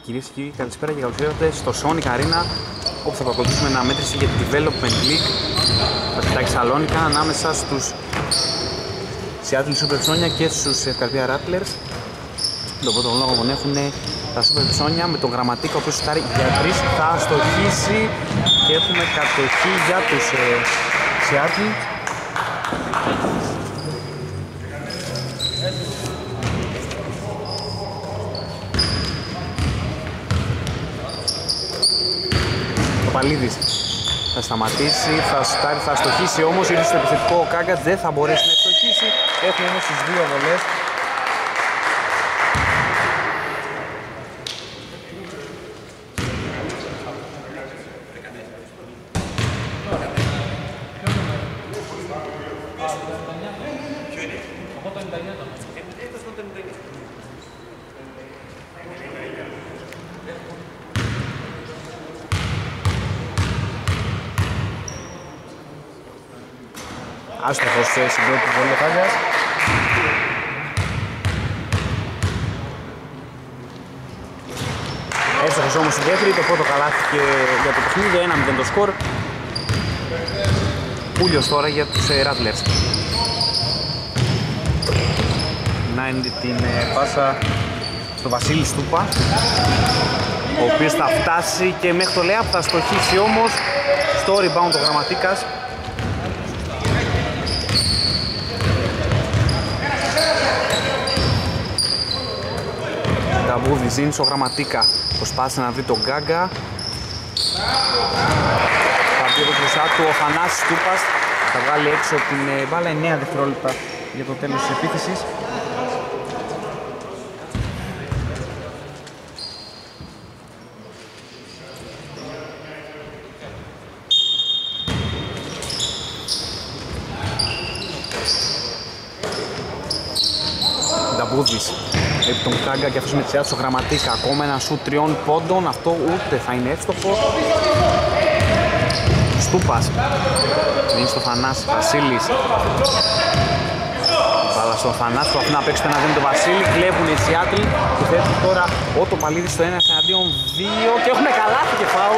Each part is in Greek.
Κυρίες και κύριοι, καλησπέρα και καλώς ήρθατε στο Sonic Arena, όπου θα παρακολουθήσουμε μια αναμέτρηση για την Development League Πασχετάκη Σαλόνικα ανάμεσα στους Seattle Supersonics και στους Ευκαρπία Rattlers. Τον πρώτο λόγο που έχουν τα Supersonics με τον Γραμματίκα, ο οποίος σουτάρει για 3, θα στοχίσει και έχουμε κατοχή για τους Seattle. Παλίδης θα σταματήσει, θα σουτάρει, θα στοχίσει όμως, ήρθε στο επιθετικό ο Κάγκατς, δεν θα μπορέσει να στοχίσει, έχουμε όμως τις δύο βολές. Άστοχος στην πρώτη βολή ο Κάγκας. Εύστοχος όμως η δεύτερη, το πρώτο καλάθι και για το παιχνίδι, 1-0 το σκορ. Πούλιος τώρα για τους Rattlers. Να είναι την πάσα στο Βασίλη Στούπα, ο οποίος θα φτάσει και μέχρι το layup, θα στοχίσει όμως στο rebound ο Γραμματίκας. Ταμπούδης είναι στο Γραμματίκα, προσπάθησε να βρει τον Γκάγκα. Θα μπει από μπροστά του ο Θανάσης Τούπας, θα βγάλει έξω την μπάλα, 9 δευτερόλεπτα για το τέλος της επίθεσης. Ταμπούδης επί τον Κάγκα και αυτός με τη σειρά του στο Γραμματίκα. Ακόμα ένα σουτ 3 πόντων, αυτό ούτε θα είναι εύστοχο. Στούπας δίνει στο Θανάση, Βασίλης. Βάλα στο Θανάση, που αφού να παίξει το 1-2 με τον Βασίλη. Κλέβουν οι Seattle και θέτουν τώρα ο Τοπαλίδης στο 1-2 και έχουμε καλάθι και φάουλ.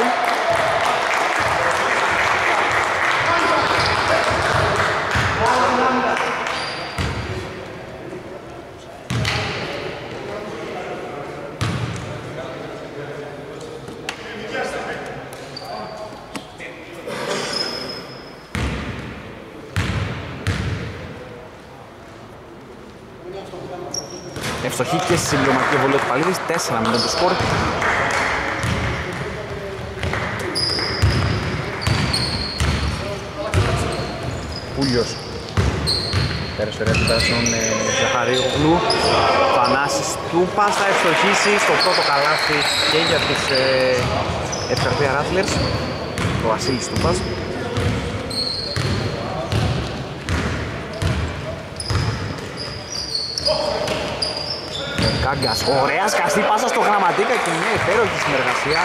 Ευστοχή και στη συμπληρωματική βολή του Παλίδης, 4-0 το σκορ. Πούλιος πέρασε ωραία του στον Ζαχαρίου. Θανάσης Τούπας θα ευστοχίσει στο πρώτο καλάθι και για τους Ευκαρπία Rattlers, ο Βασίλης Τούπας. Κάγκας, ωραία σκαστή πάσα στο Γραμματίκα και μια υπέροχη συνεργασία.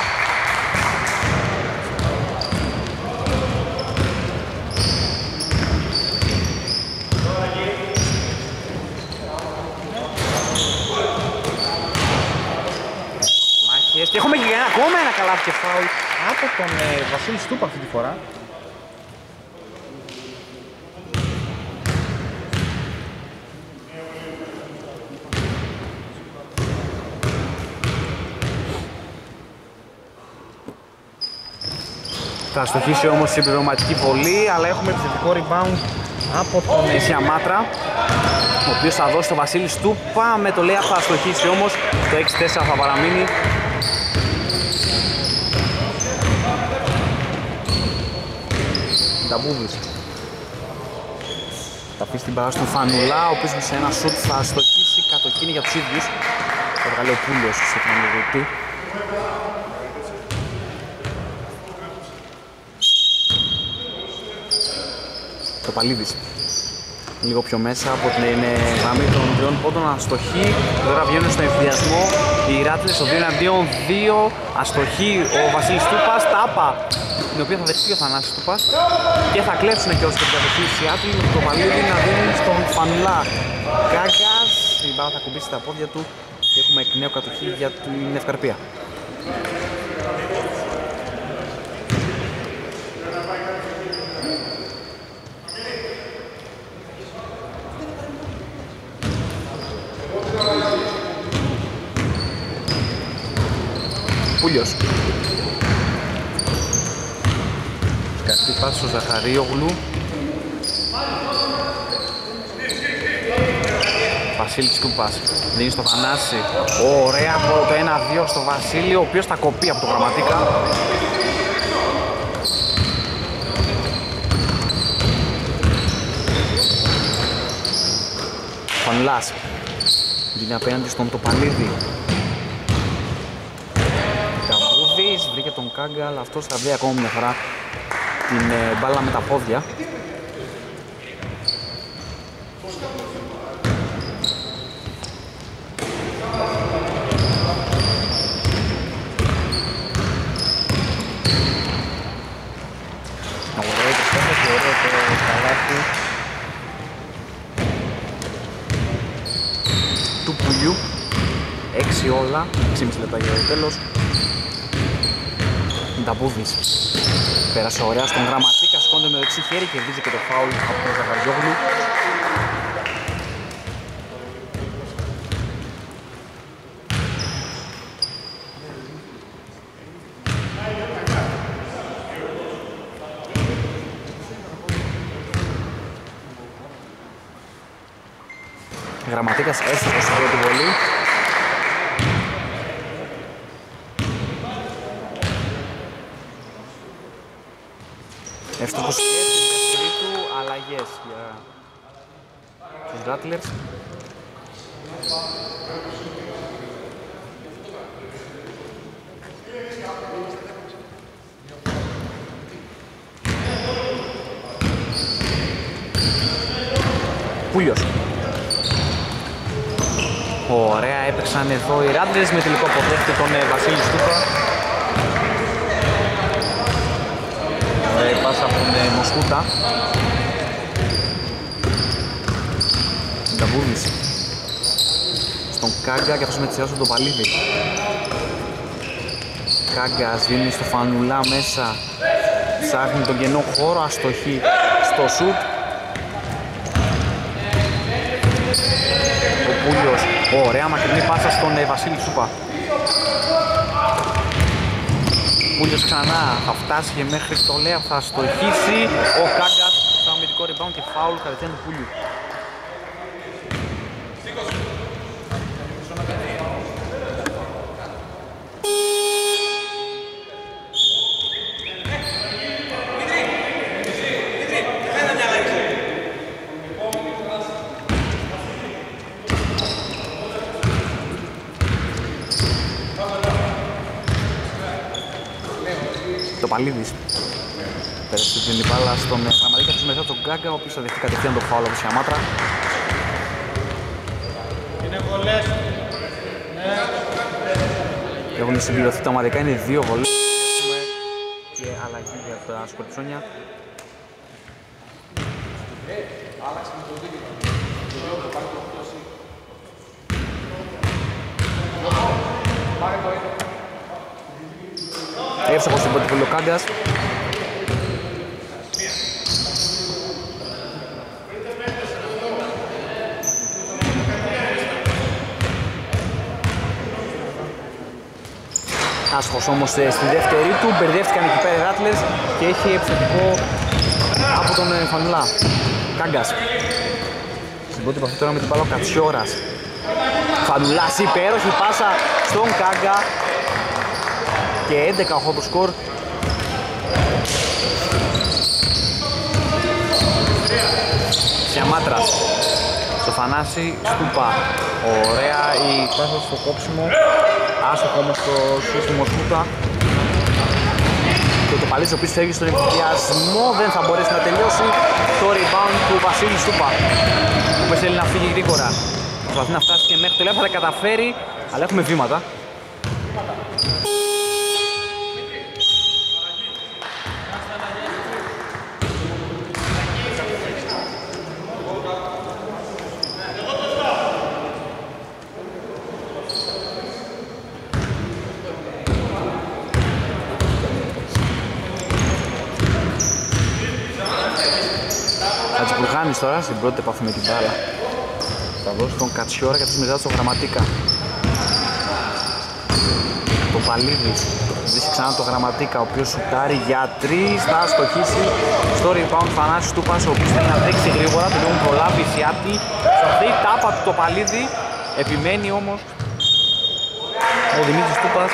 Μάχες και έχουμε και ακόμα ένα καλάθι και φάουλ από τον Βασίλη Στούπα αυτή τη φορά. Θα στοχίσει όμως στην συμπληρωματική βολή, αλλά έχουμε επιθετικό rebound από τον Σιαμάτρα, ο οποίος θα δώσει το Βασίλη Στούπα, με το layup θα στοχίσει όμως, το 6-4 θα παραμείνει. Ταμπούδης θα αφήσει την παρά στον Φανουλά, ο οποίος σε ένα σουτ θα στοχίσει, κατοχήνει για τους ίδιους. Θα βγάλει ο Πούλιος σε φανελωτή. Το Παλίδης λίγο πιο μέσα από την γραμμή των 3 πόντων, αστοχή. Τώρα βγαίνουν στον ευθυδιασμό οι Rattlers στο 2-2, αστοχή ο Βασίλης Τούπας, τάπα την οποία θα δεχτεί ο Θανάσης Τούπας και θα κλέψουν και όσοι θα δεχτεί η Seattle με το Παλίδη να δίνουν στον Φανουλά. Κάγκας, η μπάλα θα κουμπίσει τα πόδια του και έχουμε εκ νέου κατοχή για την Ευκαρπία. Πούλιος. Σκαστή πάση στο Ζαχαρίογλου. Βασίλης Τούπας δίνει στο Θανάση. Ωραία από το 1-2 στο Βασίλη, ο οποίος θα κοπεί από το Γραμματίκα. Φανουλάς δίνει απέναντι στον Τοπαλίδη. Καμπούδης βρήκε τον Κάγκα, αλλά αυτός θα βρει ακόμα μια φορά την μπάλα με τα πόδια. Του Πουλιού 6 όλα, 6,5 λεπτά για το τέλος. Νταμπούδης πέρασε ωραία στον Γραμματίκα, σηκώνεται με δεξί χέρι και κερδίζει και το φάουλ από τον Ζαχαριόγλου. Γραμματίκας έστειλε στο πρώτη βολή. Εύστοχος και στη δεύτερη του, αλλαγές για τους Rattlers. Πούλιος. Ωραία, έπαιξαν εδώ οι Rattlers με τελικό αποδέχτη τον Βασίλη Στούπα. Ωραία, πάσα από τον Μοσκούτα. Νταμπούδης στον Κάγκα και αυτός με τη σειρά στον Τοπαλίδη. Κάγκας δίνει στο Φανουλά μέσα, ψάχνει τον κενό χώρο, αστοχή στο σουτ. Ο Πούλιος, ωραία μακρινή πάσα στον Βασίλη Τσούπα. Πούλιος ξανά θα φτάσει και μέχρι το Λέα, θα στοχίσει. Ο Κάγκας, στο αμυντικό rebound και φάουλ κατευθείαν του Πούλιου. Παλίδης πέρασε την μπάλα στον Γραμματίκα, αυτός μετά τον Γκάγκα, ο οποίος θα δεχτεί κατευθείαν το φάουλ από τη Σιαμάτρα. Έχουν συμπληρωθεί τα ομαδικά, είναι 2 βολές και αλλαγή για τα Σκορπιτσόνια. Εύστοχος στην πρώτη βολή ο Κάγκας. Άσχος όμως στη δεύτερη του, μπερδεύτηκαν εκεί πέρα οι Rattlers και έχει επιθετικό από τον Φανουλά. Κάγκας. Στην πρώτη επαφή τώρα με την μπάλα ο Κατσιόρας. Φανουλάς, υπέροχη πάσα στον Κάγκα και 11-8 το σκορ. Σιαμάτρας στο Θανάση Στούπα. Ωραία η πάσα στο κόψιμο. Άσοχο όμως το σύστημα Στούπα. Και το Παλής ο οποίος φεύγει στον εμφυδιασμό, δεν θα μπορέσει να τελειώσει. Το rebound του Βασίλη Στούπα, ο οποίος θέλει να φύγει γρήγορα. Προσπαθεί να φτάσει και μέχρι το λεπτό, θα τα καταφέρει, αλλά έχουμε βήματα. τώρα στην πρώτη επαφή με την μπάλα. Θα δώσει τον Κατσιόρα και θα μετά στον Γραμματίκα. Το Παλίδης δείξει ξανά το Γραμματίκα, ο οποίος σουτάρει για 3, θα στοχίσει στο rebound Θανάσης Τούπας, ο οποίος θέλει να τρέξει γρήγορα, τον έχουν προλάβει οι Σιάτλοι. Σωστή τάπα του το Παλίδη, επιμένει όμως ο Δημήτρης Τούπας.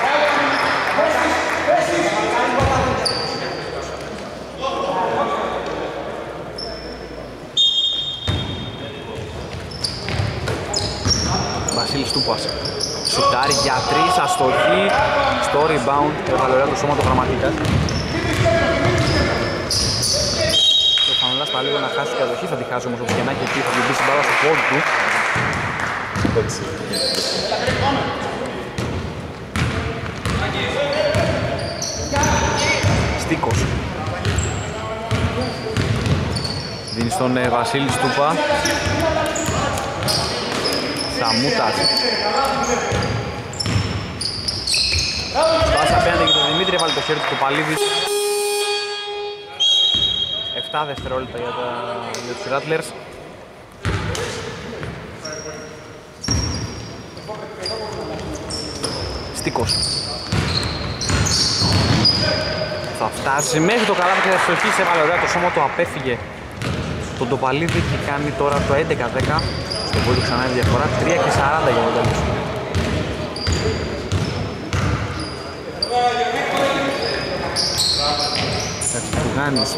Βασίλης Τούπας σουτάρει για 3, αστοχή στο rebound, έβαλε ωραία το σώμα το Γραμματίκας. Ο Φανουλάς πάλι να χάσει την κατοχή, θα τη χάσει όμως όπως και να έχει εκεί, θα την πείσει μπάλα στο πόδι του. Έτσι. Στίκος δίνει στον Βασίλη Στούπα. Σαμούτας Σπάσα απέναντι για τον Δημήτρη, έβαλε το χέρι του το Παλίδης. 7 δευτερόλεπτα για τους Rattlers. Στίκος θα φτάσει μέχρι το καλάθι και θα ευστοχίσει, έβαλε ωραία το σώμα του, απέφυγε τον Τοπαλίδη και κάνει τώρα το 11-10. Στο πόλο ξανά η διαφορά, 3:40 για το τέλος. Χατζηπουργάνης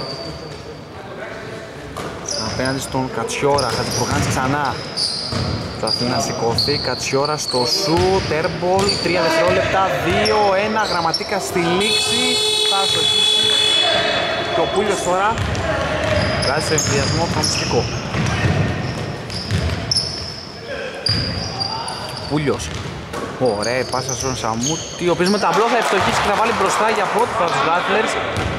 απέναντι στον Κατσιόρα, Χατζηπουργάνης ξανά. Θα να σηκωθεί Κατσιόρα στο σουτ, airball, 3 δευτερόλεπτα, 2-1, Γραμματίκα στη λήξη, θα αστοχίσει. Και ο Πούλιος τώρα βγάζει σε εμφυδιασμό φανταστικό. Πούλιος, ωραία πάσα στον Σαμούτη, ο οποίος με ταμπλό θα ευστοχίσει και θα βάλει μπροστά για πρώτη φορά τους Rattlers.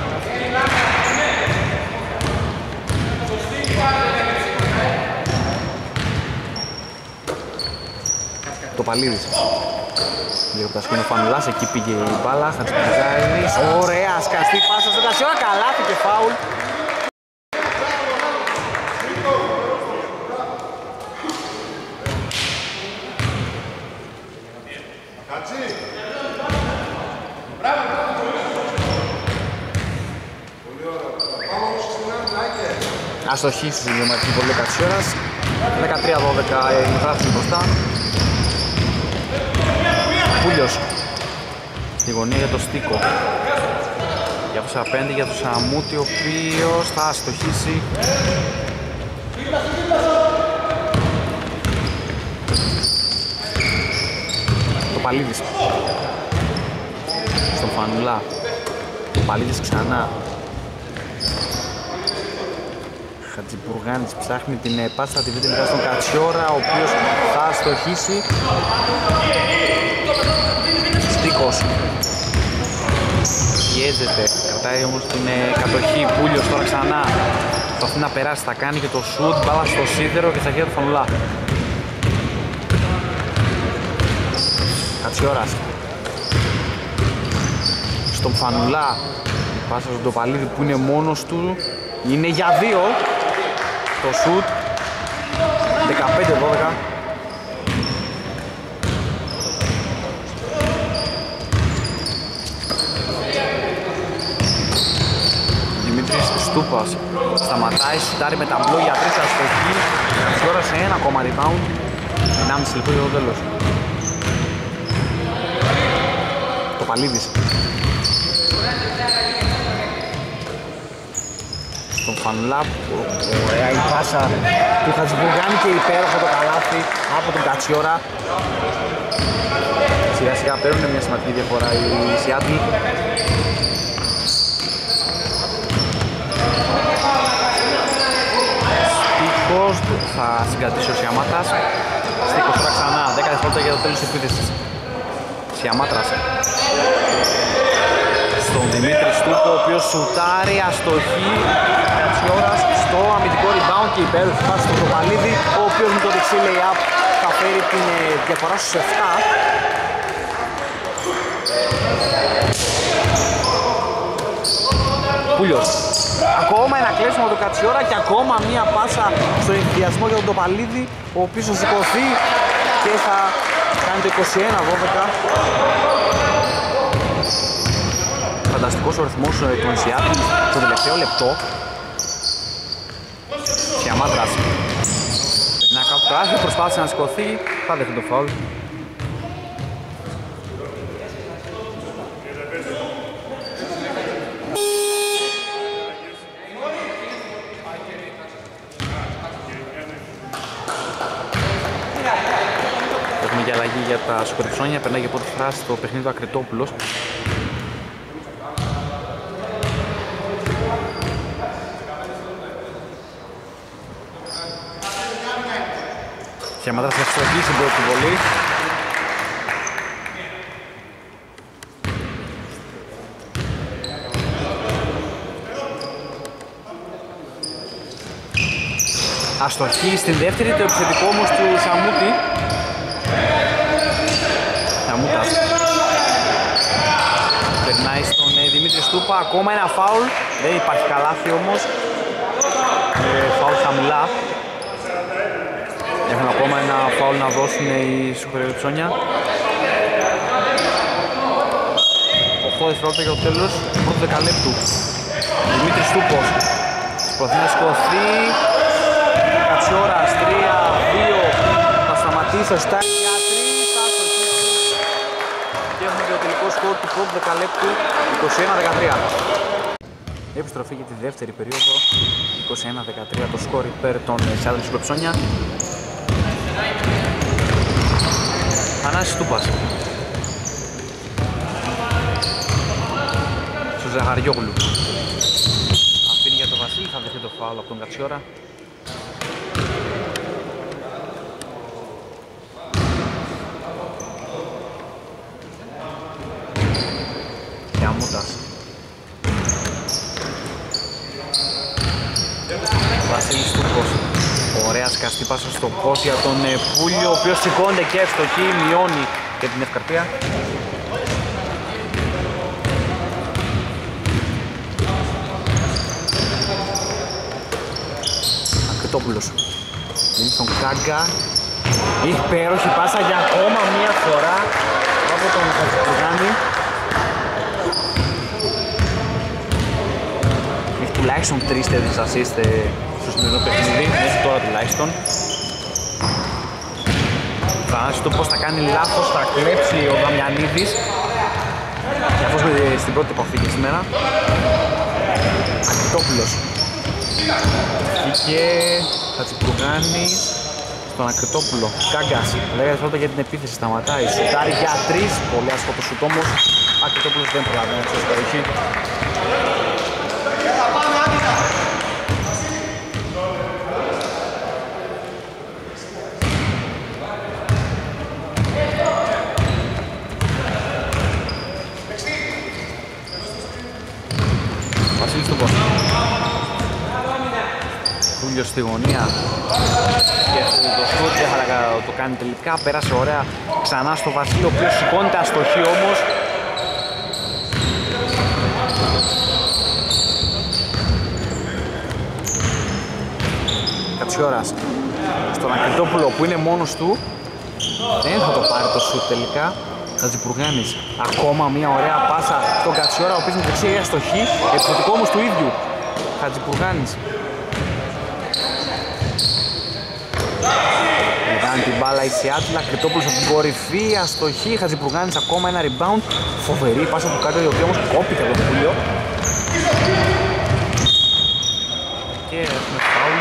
Το Παλίδης λίγο από τα σκήνω Φανουλάς, εκεί πήγε η μπάλα, Χατζηπουργάνης, ωραία σκαστή πάσα στον Κατσιόρα, καλάθι και φάουλ. Αστοχή στη συμπληρωματική βολή Κατσιόρας, 13-12 η γράφηση μπροστά. Πούλιος στη γωνία για το Στίκο, διάβασε απέναντι για το Σαμούτη, ο οποίος θα αστοχίσει. Το Παλίδης στον Φανουλά, το Παλίδης ξανά. Χατζηπουργάνης ψάχνει την πάσα, θα τη βρει μετά στον Κατσιόρα, ο οποίος θα αστοχίσει. Στίκος πιέζεται, κρατάει όμως την κατοχή. Πούλιος τώρα ξανά προσπαθεί να περάσει, θα κάνει και το σουτ, μπάλα στο σίδερο και στα χέρια του Φανουλά. Κατσιόρας στον Φανουλά, πάσα στον Τοπαλίδη που είναι μόνος του, είναι για 2 το σουτ, 15-12. Δημήτρης Στούπας σταματάει, σουτάρει με ταμπλό για 3 αστοχή. Τώρα σε ένα ακόμα rebound, 1,5 λεπτό για το τέλος. Το Παλίδης στον Φανουλά, ωραία η πάσα του Χατζηπουργάνη και υπέροχο το καλάθι από τον Κατσιόρα. Σιγά σιγά παίρνουν μια σημαντική διαφορά οι Σιάτλοι. Στίκος θα συγκρατήσει ο Σιαμάτρας. Στίκος τώρα ξανά, 10 δευτερόλεπτα για το τέλος της επίθεσης. Σιαμάτρας στον Δημήτρη Στούπο, ο οποίος σουτάρει, αστοχή. Κατσιόρας στο αμυντικό rebound και υπέροχη φάση στον Τοπαλίδη, ο οποίος με το δεξί lay-up θα φέρει την διαφορά στους 7. Πούλιος Ακόμα ένα κλέψιμο του Κατσιόρα και ακόμα μία πάσα στο ενθουσιασμό για τον Τοπαλίδη, ο οποίος θα σηκωθεί και θα κάνει το 21-12. Φανταστικός ο ρυθμός του Σιάτλ στο τελευταίο λεπτό. Σιαμάτρας περνά κάπου το άθλιο, προσπάθησε να σηκωθεί, θα δέχει το φάουλ. Έχουμε και αλλαγή για τα Σκορπιτσόνια, περνάει για πρώτη φράση στο παιχνίδι του Ακριτόπουλος. Σιαμάτρας θα εξοχίσει την πρώτη βολή. Αστοχή στην δεύτερη, το επιθετικό όμως του Σαμούτη. Σαμούτας περνάει στον Δημήτρη Στούπα, ακόμα ένα φάουλ, δεν υπάρχει καλάθι όμως. Φάουλ χαμηλά. Έχουν ακόμα ένα φάουλ να δώσουν οι Σκορπιτσόνια. 8 δευτερόλεπτα για το τέλος του πρώτου δεκαλέπτου. Δημήτρης Στούπος προσπαθεί να σηκωθεί. Κατσιόρας 3-2, θα σταματήσει σωστά για 3, θα σωστήσει. Και έχουμε και το τελικό σκορ του πρώτου δεκαλέπτου 21-13. Επιστροφή για τη δεύτερη περίοδο 21-13 το σκορ υπέρ των Σιάτλ Σκορπιτσόνια. Θανάσης Τούπας στο Ζαχαριόγλου. Αφήνει για τον Βασίλη, θα δεχτεί το φάουλ από τον Κατσιόρα. Αμούτας. Βασίλης Τούρκος. Ωραία σκαστή πάσα στο πόδι για τον Πούλιο, ο οποίος σηκώνεται και ευστοχή, μειώνει και την ευκαρπία. Ακριτόπουλος. Δίνει στον Κάγκα. Υπέροχη πάσα για ακόμα μία φορά από τον Χατζηπουργάνη. Έχει τουλάχιστον 3 τέτοιες assist στο σημερινό παιχνίδι, μέχρι τώρα τουλάχιστον. Θα το πώς θα κάνει λάθος, θα κλέψει ο Δαμιανίδης, καθώς στην πρώτη επαφή και σήμερα. Ακριτόπουλος. Βγήκε Χατζηπουργάνης στον Ακριτόπουλο. Κάγκας, 10 δευτερόλεπτα για την επίθεση, σταματάει. Σουτάρει για 3, πολύ άσχο το σουτ όμως. Ακριτόπουλος δεν προλαβαίνει να ξέρει περιοχή. Βασίλης Τούπος. Κούλιος στη γωνία. Και το σκότ δεν θα το κάνει τελικά. Πέρασε ωραία ξανά στο Βασίλη, ο οποίος σηκώνεται αστοχή όμως. Κατσιόρας στον Ακριτόπουλο που είναι μόνος του. Δεν θα το πάρει το σουτ τελικά. Χατζηπουργάνης, ακόμα μια ωραία πάσα στον Κατσιόρα, ο οποίος με δεξιά αστοχή, επιθετικό όμως του ίδιου. Χατζηπουργάνης. Κάνει την μπάλα η Σιάτλ, Ακριτόπουλος από την κορυφή, αστοχή, Χατζηπουργάνης, ακόμα ένα rebound. Φοβερή πάσα του Κάριο, η οποία όμως κόπηκε από το Πούλιο. Και έχουμε φάουλ.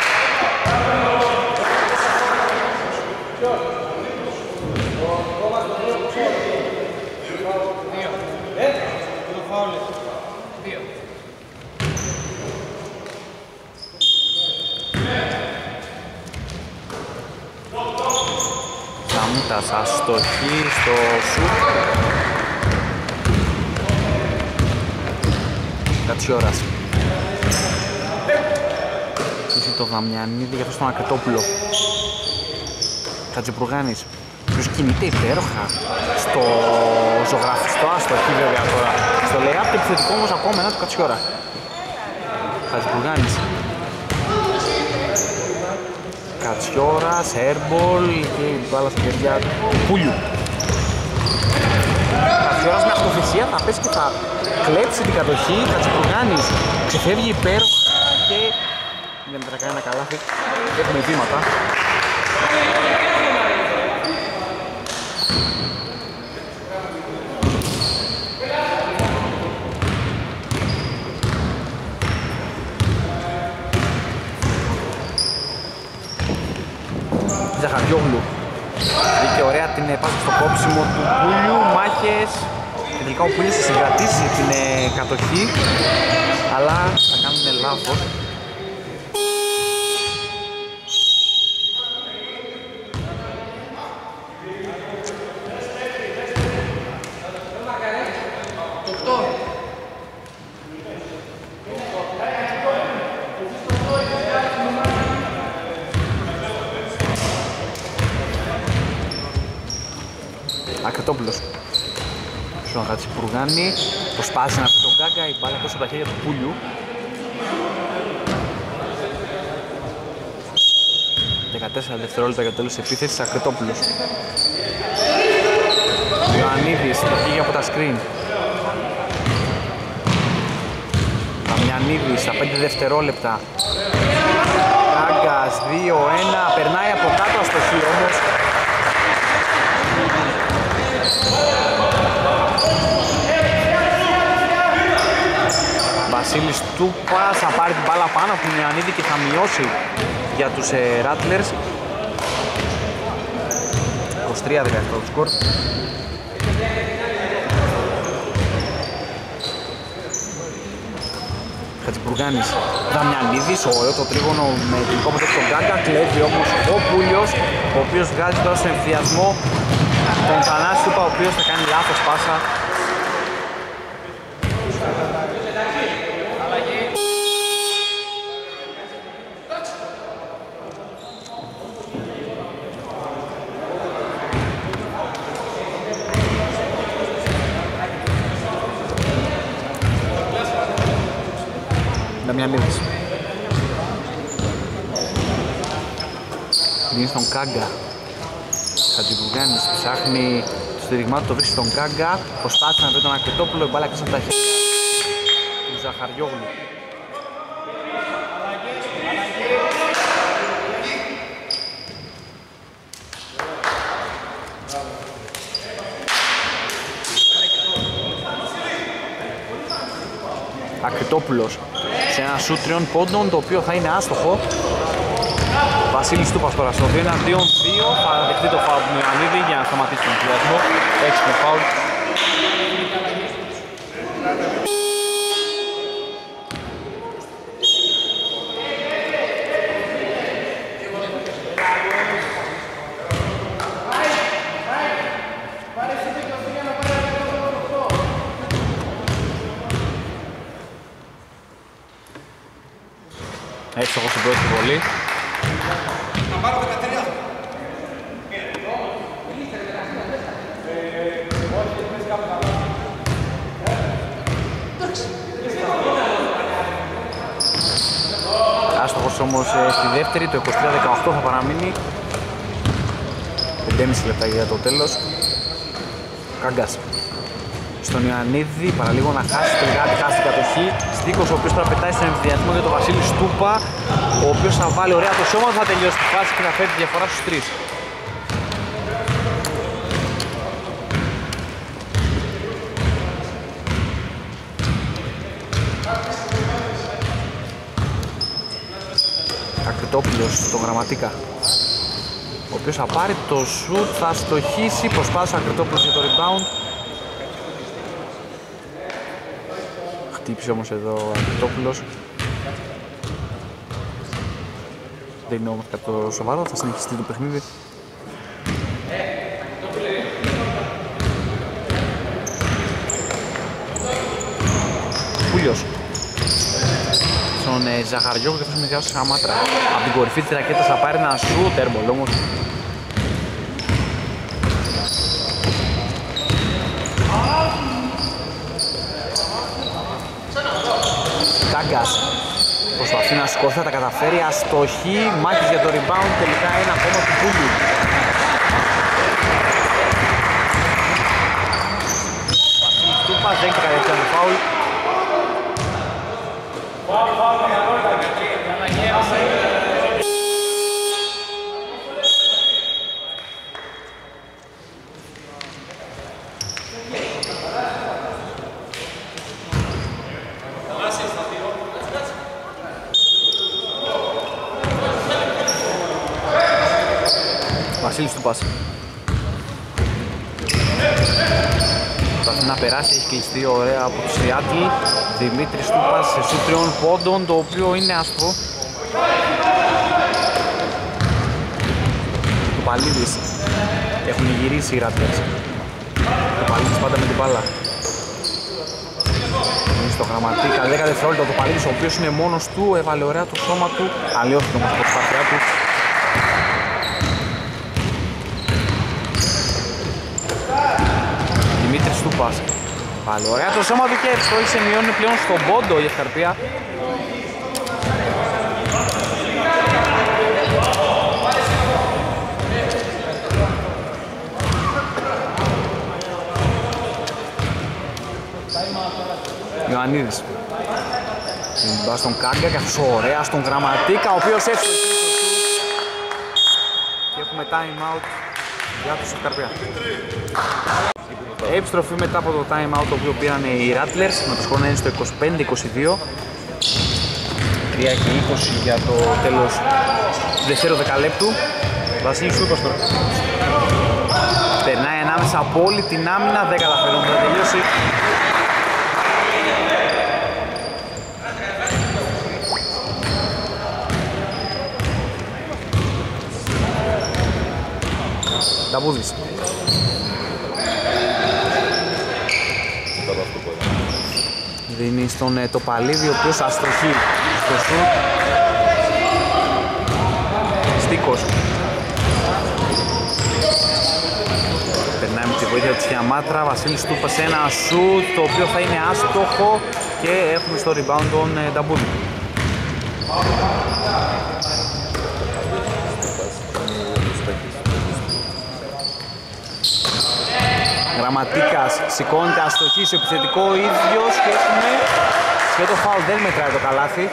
Σαμούτας αστοχή στο σουτ. Κατσιόρας. Είχε το Δαμιανίδη για αυτό στον Ακριτόπουλο. Χατζηπουργάνης, ποιος κινείται υπέροχα στο ζωγραφιστό, αστοχή βέβαια τώρα. Στο layup, επιθετικό όμως ακόμα ένα του Κατσιόρα. Χατζημπουργάνης. Κατσιόρας, airball και η μπάλα στα χέρια του Πούλιου. Κατσιόρας με αυτοθυσία θα πέσει και θα κλέψει την κατοχή. Χατζημπουργάνης ξεφεύγει υπέροχα και δεν θα κάνει ένα καλάθι. Έχουμε βήματα. Ζαχαριόγλου. Βρήκε ωραία την πάσα στο κόψιμο του Πούλιου, μάχες. Τελικά ο Πούλιος θα συγκρατήσει την κατοχή, αλλά θα κάνουν λάθος. Ακριτόπουλος στον Χατζημπουργάνη, προσπάθησε να πει τον Γκάγκα, η μπάλα πίσω από τα χέρια του Πούλιου. 14 δευτερόλεπτα για το τέλος της επίθεσης. Ακριτόπουλος, Ιωαννίδης, φύγει από τα screen. Δαμιανίδης στα 5 δευτερόλεπτα. Γκάγκας 2-1, περνάει από κάτω, αστοχή όμως. Βασίλης Τούπας θα πάρει την μπάλα πάνω από τον Ιωαννίδη και θα μειώσει για τους Rattlers. 23-17 το σκορ. Χατζημπουργάνης, Δαμιανίδης, ωραίο το τρίγωνο με την κόμματα του Γκάγκα, κλέβει όμως ο Πούλιος, ο οποίος βγάζει τώρα στον ευθυασμό τον Θανάση Τούπα, ο οποίος θα κάνει λάθος πάσα. Δαμιανίδης. Δίνει στον Κάγκα. Χατζημπουργάνης ψάχνει το στηριγμά του, το βρίσκει στον Κάγκα. Προσπάθησε να βρει τον Ακριτόπουλο, η μπάλα κλείσει από τα χέρια του Ζαχαριόγλου. Ακριτόπουλος σε ένα σουτ 3 πόντων, το οποίο θα είναι άστοχο. Βασίλης Τούπας τώρα στο 2-2, θα δεχτεί το φάουλ του Ιωαννίδη για να σταματήσει τον ενθουσιασμό. Έξυπνο φάουλ. Εύστοχο στην πρώτη βολή. Άστοχος όμως στη δεύτερη, το 23-18 θα παραμείνει. 5,5 λεπτά για το τέλος. Κάγκας στον Ιωαννίδη, παραλίγο να χάσει, τελικά χάσει την κατοχή. Στίκος, ο οποίος τώρα πετάει στον ενθουσιασμό για τον Βασίλη Στούπα, ο οποίος θα βάλει ωραία το σώμα, θα τελειώσει τη φάση και θα φέρει τη διαφορά στους 3. Ακριτόπουλος στον Γραμματίκα, ο οποίος θα πάρει το σουτ, θα στοχίσει, προσπάθησε ο Ακριτόπουλος για το rebound. Χτύπησε όμως εδώ ο Ακριτόπουλος. Δεν είναι όμως κάτι το σοβαρό, θα συνεχιστεί το παιχνίδι. Πούλιος στον Ζαχαριόγλου και αυτός με διάφορα χαμάτρα. Από την κορυφή της ρακέτας θα πάρει ένα σουτ, airball όμως. Κάγκας ένα σκορ, θα τα καταφέρει. Αστοχή, μάχης για το rebound, τελικά ένα ακόμα του Πούλου. Βασίλης Τούπας, δέχεται κατευθείαν το φάουλ. Βασίλης Τούπας. Προσπαθεί να περάσει, έχει κλειστεί ωραία από το Σιάτλ. Δημήτρης Τούπας σε σουτ 3 πόντων, το οποίο είναι άσπρο. Το Παλίδης. Έχουν γυρίσει οι Ράτλερς. Το Παλίδης πάντα με την μπάλα. Είναι στο Γραμματίκα, 10 δευτερόλεπτα. Το Παλίδης, ο οποίος είναι μόνος του, έβαλε ωραία το σώμα του. Αλλιώθηκε όμως από τη προσπάθειά του. Δημήτρης Τούπας. Πάλι ωραία το σώμα του και εύστοχη, μειώνει πλέον στον πόντο η Ευκαρπία. Ιωαννίδης. Την πά στον Κάγκα και αυτός ωραία στον Γραμματίκα, ο οποίος εύστοχη. Και έχουμε time out για τους Ευκαρπία. Επιστροφή μετά από το time out το οποίο πήραν οι Rattlers με το σκορ να είναι στο 25-22. 3 και 20 για το τέλος του δεύτερου δεκαλέπτου. Βασίλης Τούπας τώρα. Περνάει ανάμεσα από όλη την άμυνα, δεν καταφέρουν να τελειώσει. Ταμπούδης. Δίνει στον Τοπαλίδη, ο οποίος αστροχεί στο σουτ. Στίκος. Περνάει με τη βοήθεια της Χιαμάτρα. Βασίλης Τούπας σε ένα σουτ, το οποίο θα είναι άστοχο και έχουμε στο rebound τον Ταμπούδη. Γραμματίκας σηκώνεται αστοχή στο επιθετικό ίδιος και έχουμε και το φάουλ, δεν μετράει το καλάθι.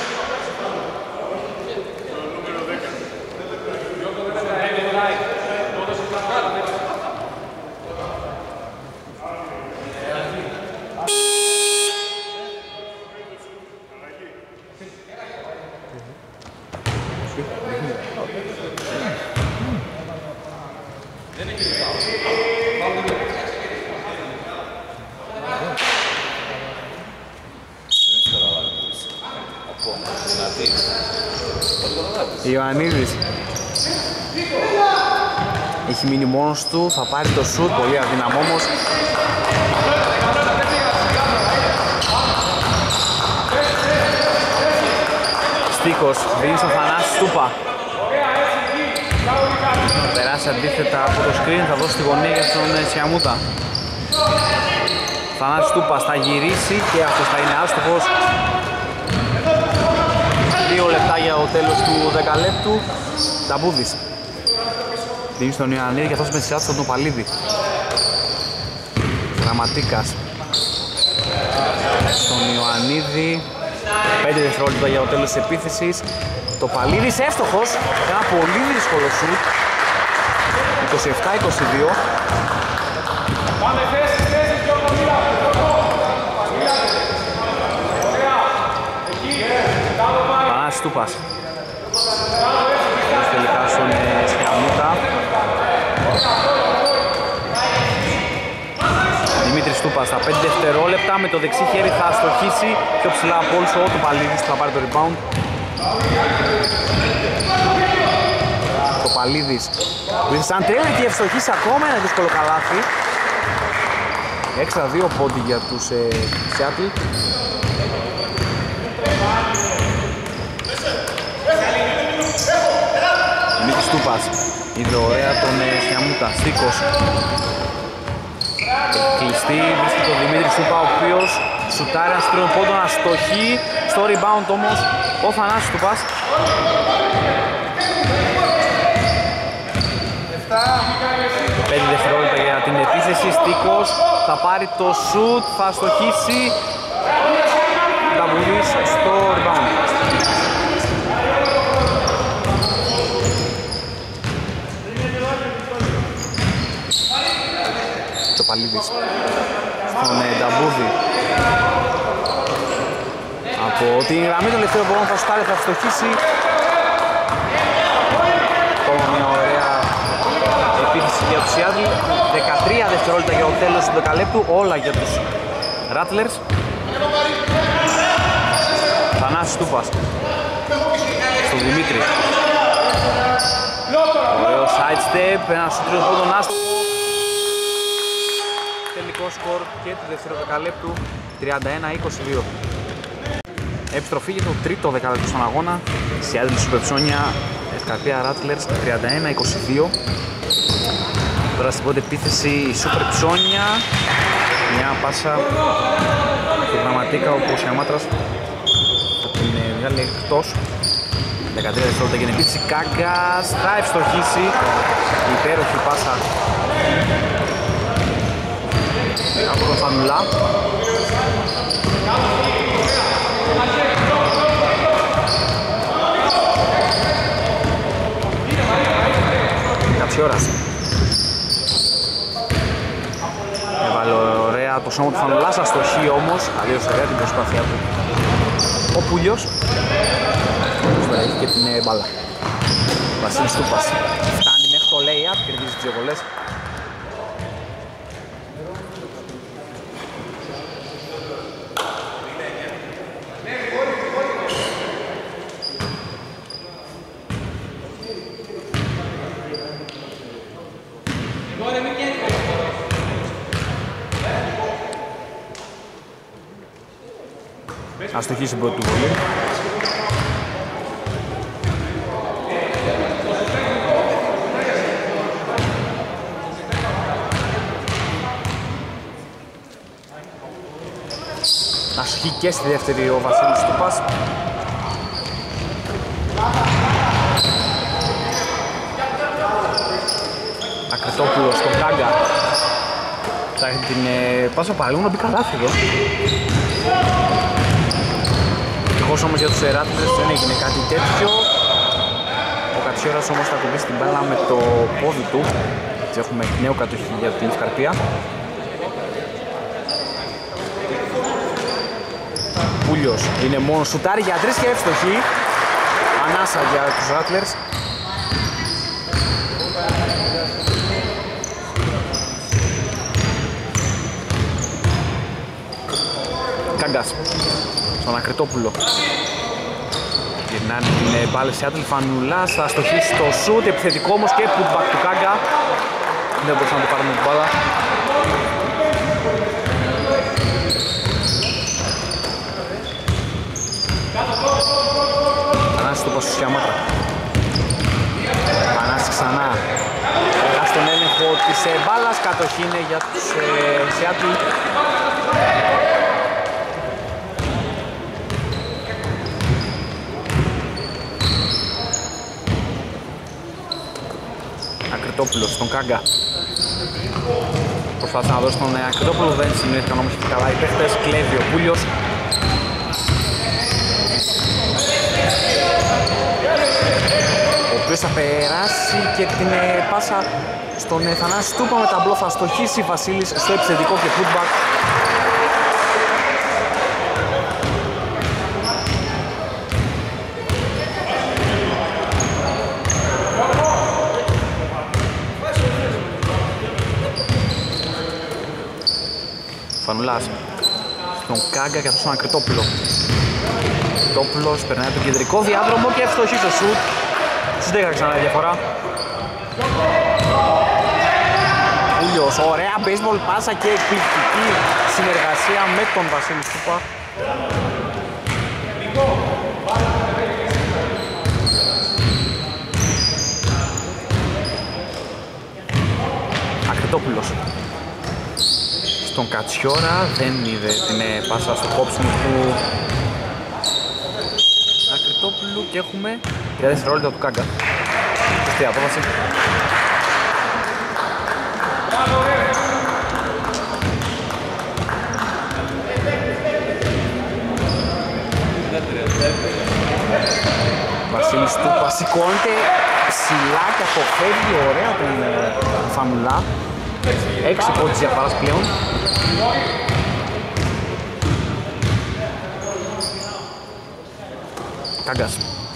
Ιωαννίδης έχει μείνει μόνος του, θα πάρει το σουτ, πολύ αδύναμο όμως. Στίκος, δίνει στον Θανάση Τούπα. Θα περάσει αντίθετα από το screen, θα δώσει τη γωνία για τον Σιαμούτα. Θανάσης Τούπας θα γυρίσει και αυτός θα είναι άστοχος. 2 λεπτά για το τέλος του δεκαλέπτου. Ταμπούδης. Δίνει στον Ιωαννίδη και αυτός με σειρά στον Τοπαλίδη. Γραμματίκας. Στον Ιωαννίδη. 5 δευτερόλεπτα για το τέλος της επίθεσης. Τοπαλίδης εύστοχος. Ένα πολύ δύσκολο σουτ. 27-22. Πανάσης Τούπας. Τελικά στον Σιαμούτα. Δημήτρης Τούπας στα 5 δευτερόλεπτα με το δεξί χέρι θα αστοχίσει πιο ψηλά από όλους ο Τοπαλίδης που θα πάρει το rebound. Τοπαλίδης που ήρθε σαν τρέλα και ευστοχίσει ακόμα ένα δύσκολο καλάθι. Έξτρα 2 πόντι για τους Seattle. Δημήτρης Τούπας είδε ωραία τον Σιαμούτα. Στίκος. Κλειστή, βρίσκει το Δημήτρη Βασίλης Τούπα, ο οποίος σουτάρει ένα στρώνο πόντο, αστοχή. Στο rebound όμως ο Θανάσης Τούπας. 5 δευτερόλεπτα για την επίθεση. Στίκος θα πάρει το σουτ, θα αστοχίσει. Νταβουλής στο rebound. Τσοπαλίδης στον Νταμπούδη. Από τη γραμμή των ελευθερών μπορών θα σουτάρει, θα αστοχίσει. Ακόμα μια ωραία επίθεση για τους Seattle. 13 δευτερόλεπτα για το τέλος του δεκαλέπτου, όλα για τους Rattlers. Θανάσης Τούπας στον Δημήτρη. Ωραίο side step, ένα σουτρίο από τον Άστο. Τελικό σκορ και του δεύτερου δεκαλέπτου 31-22. Επιστροφή για το τρίτο δεκαλέπτου στον αγώνα. Seattle Super Ψώνια, Ευκαρπία Rattlers 31-22. Τώρα στην πρώτη επίθεση η Super Ψώνια. Μια πάσα του Γραμματίκα, όπως η Αμάτρας θα την βγάλει εκτός. 13 δευτερόλεπτα για την επίθεση. Κάγκας θα ευστοχίσει. Η υπέροχη πάσα από τον Φανουλά. Κατσιόρας έβαλε ωραία το σώμα του Φανουλάς, αστοχή όμως, αλλιώς ωραία την προσπάθειά του ο Πούλιος. Έχει και την μπάλα. Βασίλης Τούπας φτάνει μέχρι το lay-up, κερδίζει τις δύο βολές. Αστοχή στην πρώτη του βολή. Αστοχή και στη δεύτερη ο Βασίλης Τούπας. Ακριτόπουλος στον Κάγκα. Θα έχει την πάσα παραλίγο να μπει καλάθι εδώ. Ευτυχώς όμως για τους Rattlers δεν έγινε κάτι τέτοιο. Ο Κατσιόρας όμως θα κουμπίσει την μπάλα με το πόδι του. Έτσι έχουμε νέο κατοχή για την Ευκαρπία. Πούλιος είναι μόνο σουτάρει για 3 και εύστοχη. Ανάσα για τους Rattlers. Κάγκας στον Ακριτόπουλο. Γυρνάνε την μπάλα σε Seattle. Φανουλάς θα αστοχίσει το σουτ, επιθετικό όμως και putback του Κάγκα. Δεν μπορούσαν να το πάρουμε την μπάλα. Πανάσης του πας στη Αμάτρα. Πανάσης ξανά. Έχα στον έλεγχο της μπάλας, κατοχή είναι για τους Seattle. Ακριτόπουλος στον Κάγκα. Προσπάθησε να δώσει τον Ακριτόπουλο, δεν συνήθηκαν όμως και καλά οι παίχτες. Κλέβει ο Πούλιος. Ο οποίος θα περάσει και την πάσα στον Θανάση Τούπα με ταμπλό. Θα στοχίσει Βασίλης στο επιθετικό και putback. Φανουλάς στον Κάγκα και αυτό στον Ακριτόπουλο. Ακριτόπουλος περνάει από τον κεντρικό διάδρομο και ευστοχή στο σουτ. Στις 10 ξανά η διαφορά. Ούλιος, ωραία baseball πάσα και εκπληκτική συνεργασία με τον Βασίλη Τούπα. Ακριτόπουλος στον Κατσιόρα, δεν είδε την πάσα στο κόψιμο του Ακριτόπουλου και έχουμε 30 δευτερόλεπτα του Κάγκα. Σωστή απόφαση. Βασίλης Τούπας σηκώνεται ψηλά και αποφεύγει ωραία τον Φανουλά. 6 πόντους διαφοράς πλέον. Κάγκας.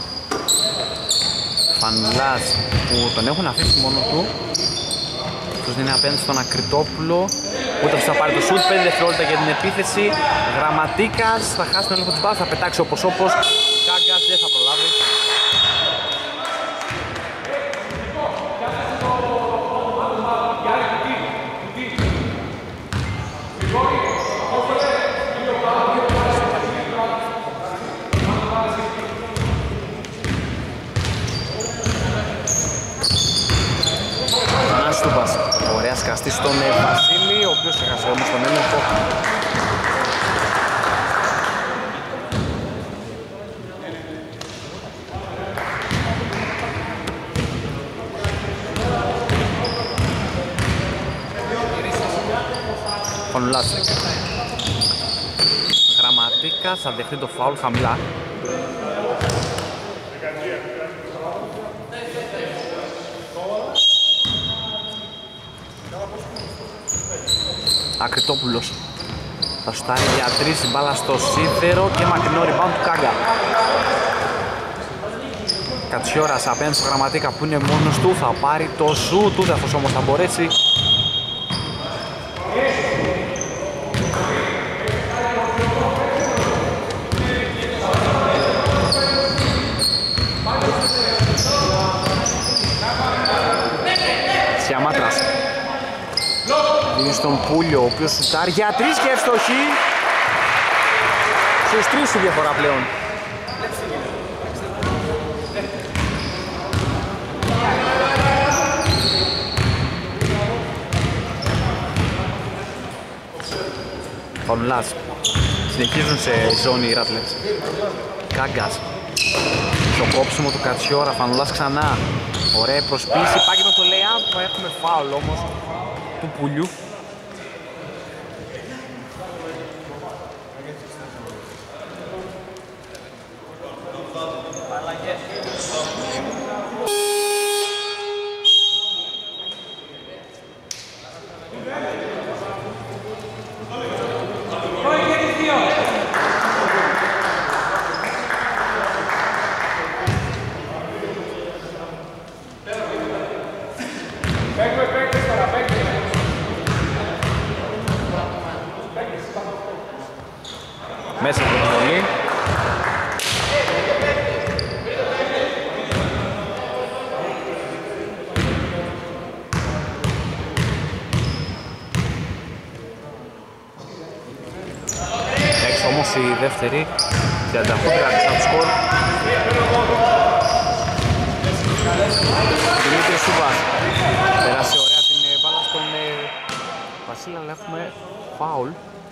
Φανουλάς που τον έχουν αφήσει μόνο του. Τους δίνει απέναντι στον Ακριτόπουλο. Ούτε θα πάρει το σουτ, 5 δευτερόλεπτα για την επίθεση. Γραμματίκας θα χάσει τον έλεγχο της μπάλας, θα πετάξει όπως. Κάγκας δεν θα προλάβει. Ωραία σκαστή στον Βασίλη, ο οποίος έχασε όμως τον έλεγχο. Φανουλάτσεκ. Γραμματίκας θα δεχτεί το φάουλ χαμηλά. Ακριτόπουλος θα στάρει για 3, η μπάλα στο σίδερο και μακρινό rebound του Κάγκα. Κατσιόρας απέναντι στο Γραμματίκα που είναι μόνος του, θα πάρει το σουτ, ούτε αυτός όμως θα μπορέσει. Σιαμάτρας δίνει στον Πούλιο, ο οποίος σουτάρει για 3 και ευστοχή. Στους 3 η διαφορά πλέον. Φανουλάς. Συνεχίζουν σε ζώνη οι Ράτλερς. Κάγκας. Στο κόψιμο του Κατσιόρα, Φανουλάς ξανά. Ωραία προσπίση, πάει με το lay-up, έχουμε φάουλ όμως του Πουλιού. Μέσα από την βολή. Έξω όμως η δεύτερη. 38-30 το σκορ. Δημήτρης Σούβας. Πέρασε ωραία την μπάλα στον Βασίλη, αλλά έχουμε φάουλ.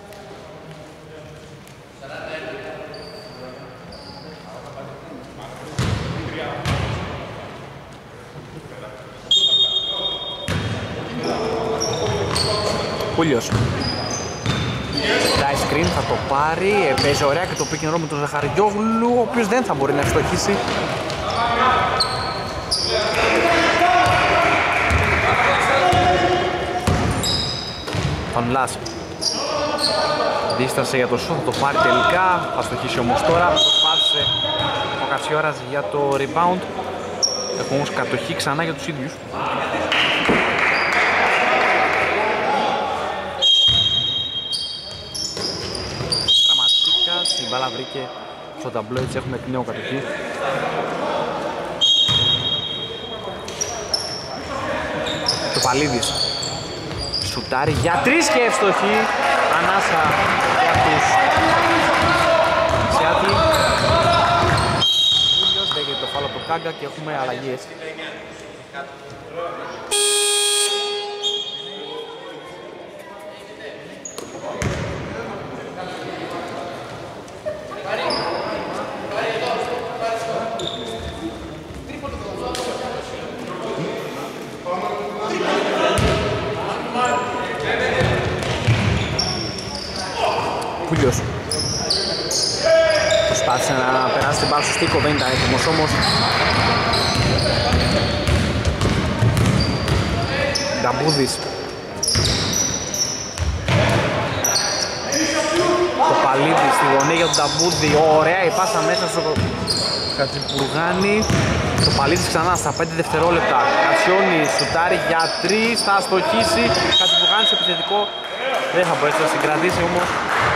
Πούλιος. Ζητάει screen, θα το πάρει, παίζει ωραία και το pick and roll με τον Ζαχαριόγλου, ο οποίος δεν θα μπορεί να ευστοχίσει. Φανουλάς. Δίστασε για το σουτ, θα το πάρει τελικά, θα στοχίσει όμως τώρα. Προσπάθησε ο Κατσιόρας για το rebound. Έχουμε όμως κατοχή ξανά για τους ίδιους. Η μπάλα βρήκε στο ταμπλό, έτσι έχουμε εκ νέου κατοχή. Το Παλίδης σουτάρει για 3 και ευστοχή. Ανάσα για τους Σιάτλ. Πούλιος δέχεται το φάουλ από το Κάγκα και έχουμε αλλαγές. Πούλιος. Προσπάθησε να περάσει την μπάλα στο Στίκο, δεν ήταν έτοιμος όμως. Νταμπούδης. Το Παλίδη στη γωνία για τον Νταμπούδη. Ωραία η πάσα μέσα στο Κατσιπουργάνη. Το Παλίδης ξανά στα 5 δευτερόλεπτα. Κατσιόνι σουτάρει για 3, θα αστοχίσει. Κατσιπουργάνης επιθετικό. Δεν θα μπορέσει να συγκρατήσει όμως.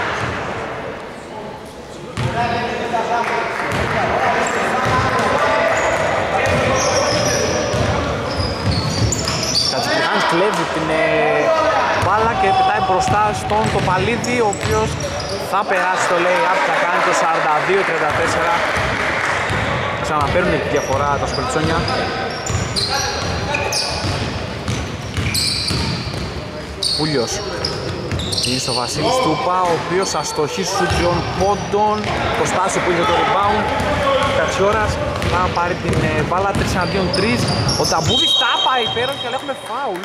Κατσιπουργάνης κλέβει την μπάλα και πετάει μπροστά στον Τοπαλίδη, ο οποίος θα περάσει το lay-up, θα κάνει το 42-34. Ξαναπαίρνουν τη διαφορά τα Σπερτσόνια. Πούλιος. Είναι στο Βασίλη Στούπα, ο οποίος αστοχεί στους τριών πόντων. Το Στάσιο που είχε το rebound. Κατσιόρας θα πάρει την μπάλα 3-2-3. Ο Ταμπούδης τάπα υπέρον και έχουμε φάουλ.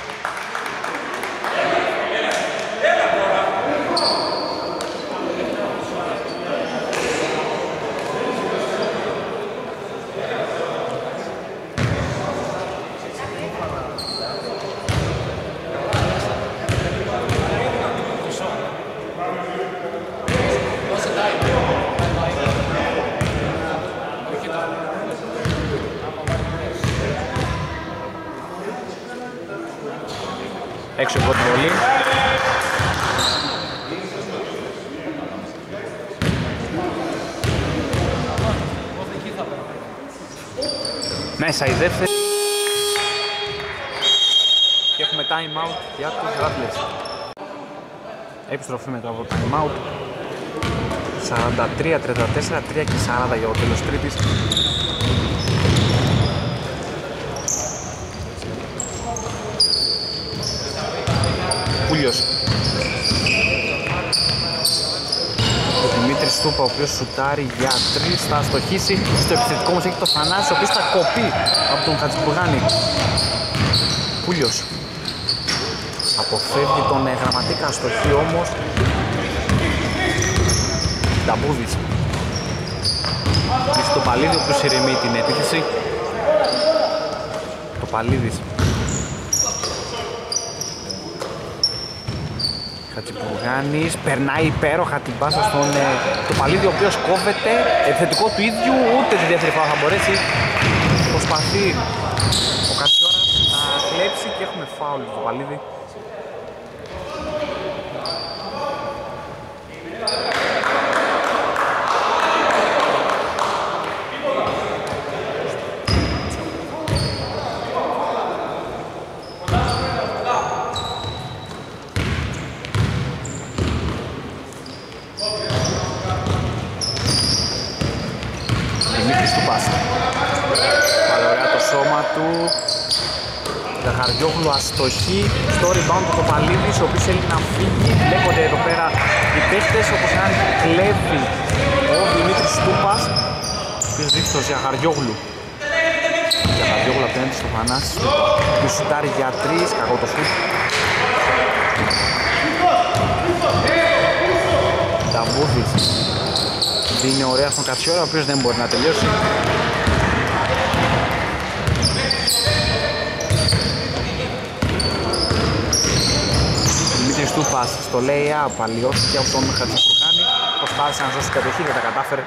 Έξω από την βολή. Μέσα η δεύτερη. Και έχουμε time out για τους Rattlers. Επιστροφή μετά από time out. 43-34, 3 και 40 για το τέλος τρίτης. Πούλιος. Ο Δημήτρης Στούπα, ο οποίος σουτάρει για 3, θα αστοχίσει. Στο επιθετικό όμως έχει το Θανάσης, ο οποίος θα κοπεί από τον Χατζηπουργάνη. Πούλιος. Αποφεύγει τον Γραμματίκα, αστοχή όμως. Νταμπούδης. Και στο Παλίδη, ο οποίος ηρεμεί την επίθεση. Το Παλίδης. Χατζηπουργάνης, περνάει υπέροχα την πάσα στον Τοπαλίδη, ο οποίος κόβεται, επιθετικό του ίδιου, ούτε τη δεύτερη φορά θα μπορέσει. Προσπαθεί ο Κατσιόρας να κλέψει και έχουμε φάουλ του Τοπαλίδη. Ζαχαριόγλου αστοχή στο rebound του Κοπαλίδης, ο οποίος θέλει να φύγει. Βλέπονται εδώ πέρα οι παίχτες, όπως αν κλέβει ο Δημήτρης Στούπας, ο οποίος δείχνει στο Ζαχαριόγλου. Ζαχαριόγλου απέναντι στο Θανάση, ο οποίος σουτάρει για 3, κακό το σουτ. Νταμπούδης δίνει ωραία στον Κατσιόρα, ο οποίος δεν μπορεί να τελειώσει. Στούπας στο lay-up, αλλοιώθηκε από τον Χατζηπουργάνη. Προσπάθησε να σώσει την κατοχή, δεν τα κατάφερε.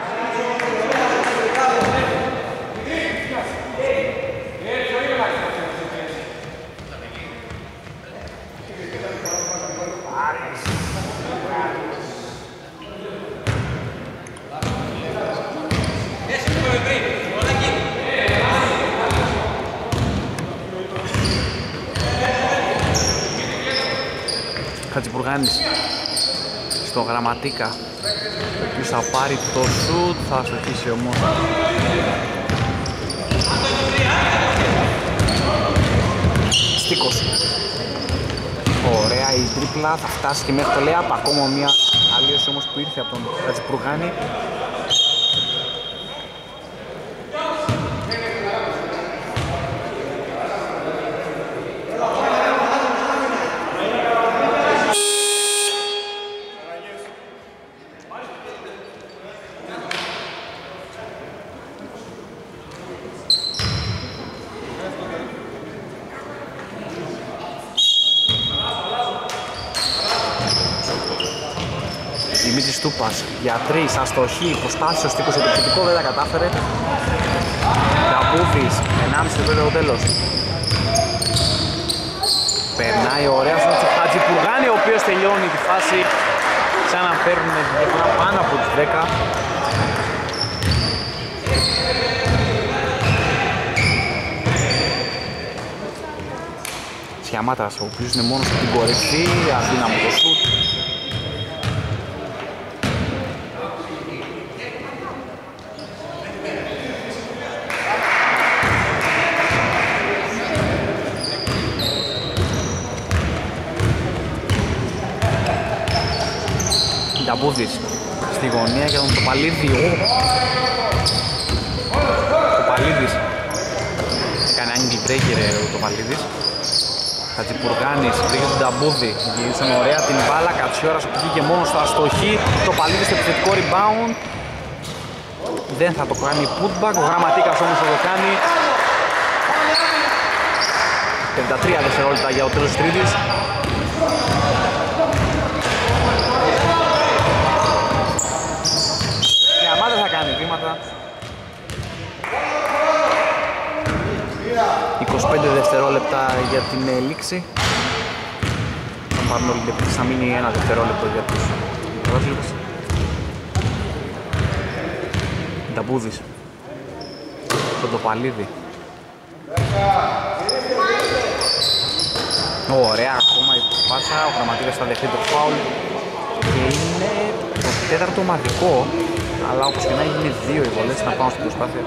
Χατζηπουργάνης στο Γραμματίκα, ο οποίος θα πάρει το σουτ, θα αστοχίσει όμως. Στίκος. Ωραία η τρίπλα, θα φτάσει και μέχρι το lay-up. Ακόμα μια αλλίωση όμως που ήρθε από τον Χατζηπουργάνη. Δημήτρης Τούπας για 3, αστοχή, προσπάθησε ο Στίκος επιθετικό, δεν τα κατάφερε. Νταμπούδης, 1,5 λεπτό το τέλος. Περνάει ωραία στον Χατζηπουργάνη, ο οποίος τελειώνει τη φάση. Ξαναφέρουν τη διαφορά πάνω από τις 10. Σιαμάτας, ο οποίος είναι μόνος στην κορυφή, αδύναμο το σουτ. Νταμπούδης στη γωνία για τον Τοπαλίδη. Ο Τοπαλίδης έκανε angle breaker ο Τοπαλίδης. Χατζηπουργάνης πήγε τον Νταμπούδη, γυρίσαν ωραία την μπάλα. Κατσιόρας που πήγε μόνο στο αστοχή. Τοπαλίδης στο επιθετικό rebound. Δεν θα το κάνει putback, ο Γραμματίκας όμως θα το κάνει. 53 δευτερόλεπτα για το τέλος της τρίτης. Θα κάνει βήματα. 25 δευτερόλεπτα για την λήξη. Θα πάρουν όλοι λεπτές, θα μείνει 1 δευτερόλεπτο για τους πρόσληπες. Νταμπούδης στον Τοπαλίδη. Ωραία, ακόμα η πάσα, ο Γραμματίκας θα δεχτεί το φάουλ και είναι το τέταρτο ομαδικό. Αλλά όπως και να γίνει 2 οι βολές να πάω στην προσπάθεια.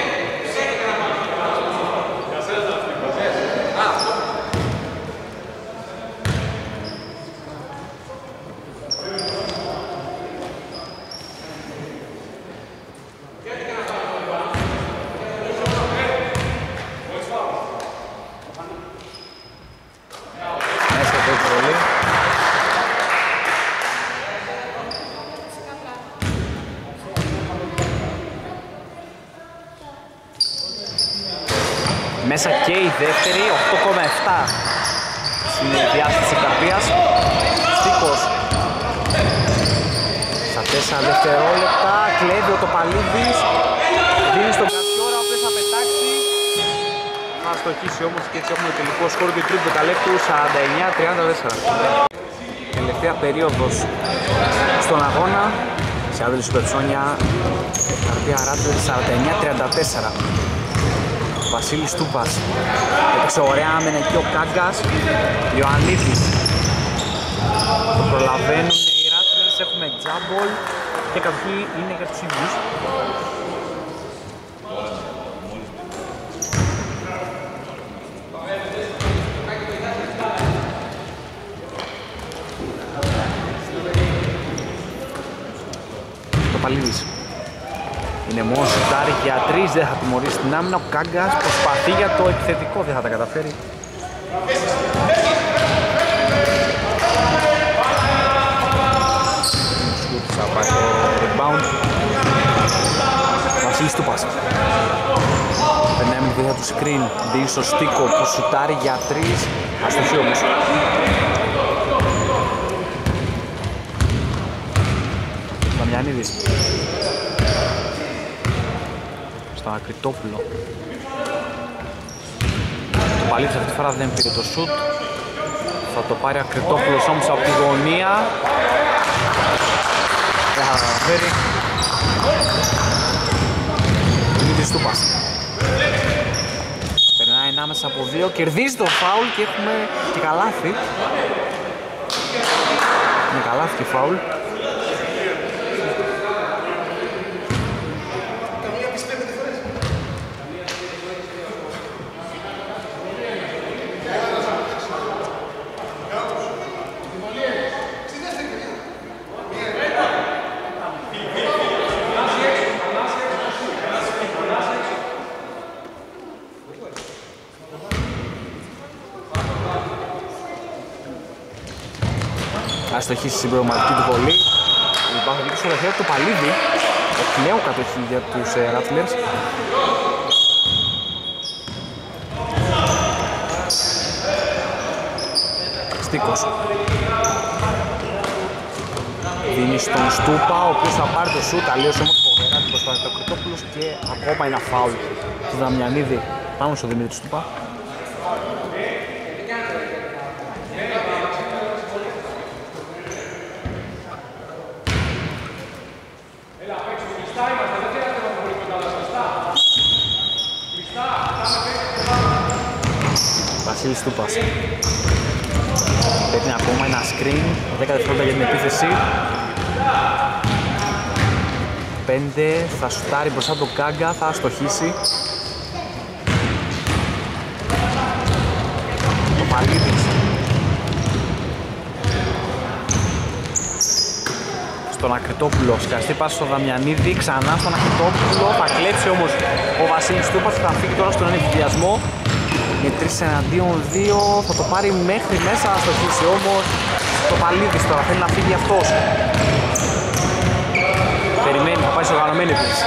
Μέσα και η δεύτερη, 8,7 στην διάσταση καρδίας. Στίκος στα 4 δευτερόλεπτα, κλέβει ο Τοπαλίδης, δίνει στον Κατσιόρα, ο οποίος θα πετάξει. Θα αστοχίσει όμως και έτσι έχουμε το τελικό σκορ του τρίτου δεκαλέπτου, 49-34. Τελευταία περίοδος στον αγώνα, σε άδελη Σούπερ Ψώνια, καρδία Ράτλερ 49-34. Βασίλης Τούπας, έπαιξε ωραία άμενα εκεί ο Κάγκας, Ιωαννίδης. Το προλαβαίνουν οι Ράτλερς, έχουμε τζάμπολ και κατοχή είναι για τους ίδιους. Το Παλίδης. Είναι μόνο σουτάρει για 3, δεν θα τιμωρήσει την άμυνα. Ο Κάγκας προσπαθεί για το επιθετικό, δεν θα τα καταφέρει. Θα πάει το rebound. Βασίλης Τούπας. Περνάει με βίδα του screen, δίνει στο Στίκο που σουτάρει για 3. Αστοχή όμως. Δαμιανίδης. Στον Ακριτόπουλο. Το Παλίτης αυτή τη φορά δεν πήρε το σουτ. Θα το πάρει Ακριτόπουλος όμως από τη γωνία. Δεν θα καταφέρει. Δημήτρης Τούπας. Περνάει ανάμεσα από 2, κερδίζει το φάουλ και έχουμε και καλάθι. Είναι καλάθι και φάουλ. Αστοχή στη συμπληρωματική του βολή. Υπάρχει δίκη στο δεχείο του Παλίδη. Εκ νέου κατοχή για τους Rattlers. Στίκος. δίνει στον Στούπα, ο οποίος θα πάρει το σουτ, αλλιώς όμως φοβερά την προσπάθεια του Κρητόπουλος και ακόμα ένα φάουλ του Δαμιανίδη πάνω στο Δημήτρη Στούπα. Βασίλης Στούπας. Παίρνει ακόμα ένα screen, 10 δευτερόλεπτα για την επίθεση. 5, θα σουτάρει μπροστά τον Κάγκα, θα αστοχίσει. Το Παλίδης. Στον Ακριτόπουλο, σκαστή πάση στο Δαμιανίδη, ξανά στον Ακριτόπουλο, θα κλέψει όμως ο Βασίλης Στούπας και θα φύγει τώρα στον ενεκδιασμό. Με 3 εναντίον 2, θα το πάρει μέχρι μέσα, θα στοχίσει όμως το Παλίδης τώρα, θέλει να φύγει αυτός. Περιμένει, θα πάει σε οργανωμένη επίθεση.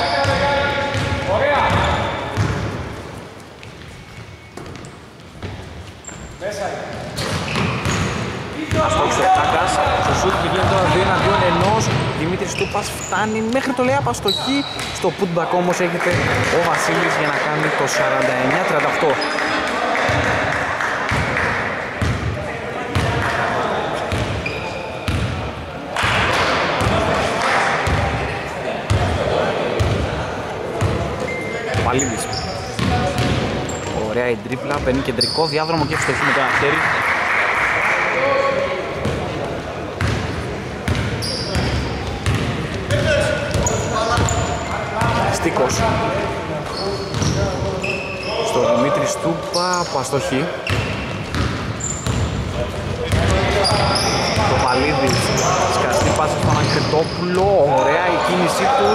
Αστόχησε ο Κάγκας, στο σούτ και γίνεται τώρα 2 εναντίον 1. Δημήτρης Στούπας φτάνει μέχρι το layup, αστοχή. Στο putback όμως έχετε ο Βασίλης για να κάνει το 49-38. Παλίδης. Ωραία η τρίπλα, παίρνει κεντρικό διάδρομο και ευστοχή με το ένα χέρι. Στίκος. Στο Δημήτρη Στούπα που αστοχή. Το Παλίδης. Σκαστή πάσα στον Ακριτόπουλο. Ωραία η κίνησή του.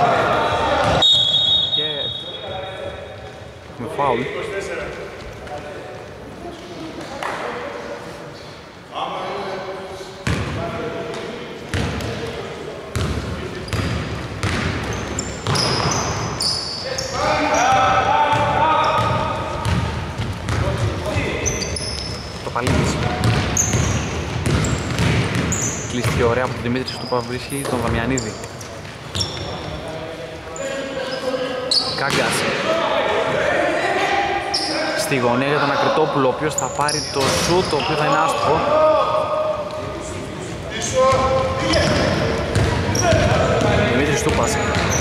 Με φάουλ. Το Παλίδης. Κλείστηκε ωραία από τον Δημήτρη Στούπα, βρίσκει τον Δαμιανίδη. Κάγκας. Στη γωνία για τον Ακριτόπουλο, ο οποίος θα πάρει το σουτ, το οποίο θα είναι άστοχο. Δημήτρης Στούπας.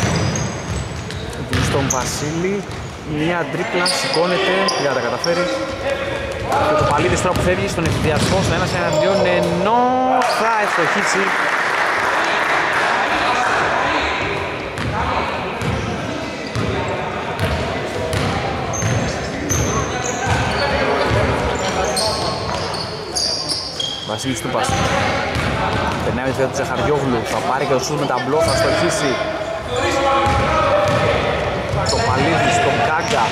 Στον Βασίλη, μια τρίπλα, σηκώνεται, για να τα καταφέρει. Και το Παλίδης τώρα που φεύγει στον ευθυδιασμό, στον ένας εναντίον, ενώ θα ευστοχίσει. Βασίλης Στούπας. Περνάει με τη του Τσεχαριόγλου, θα πάρει και το σούτ με ταμπλό, θα στοχίσει. Το Παλίδη στον Κάγκα.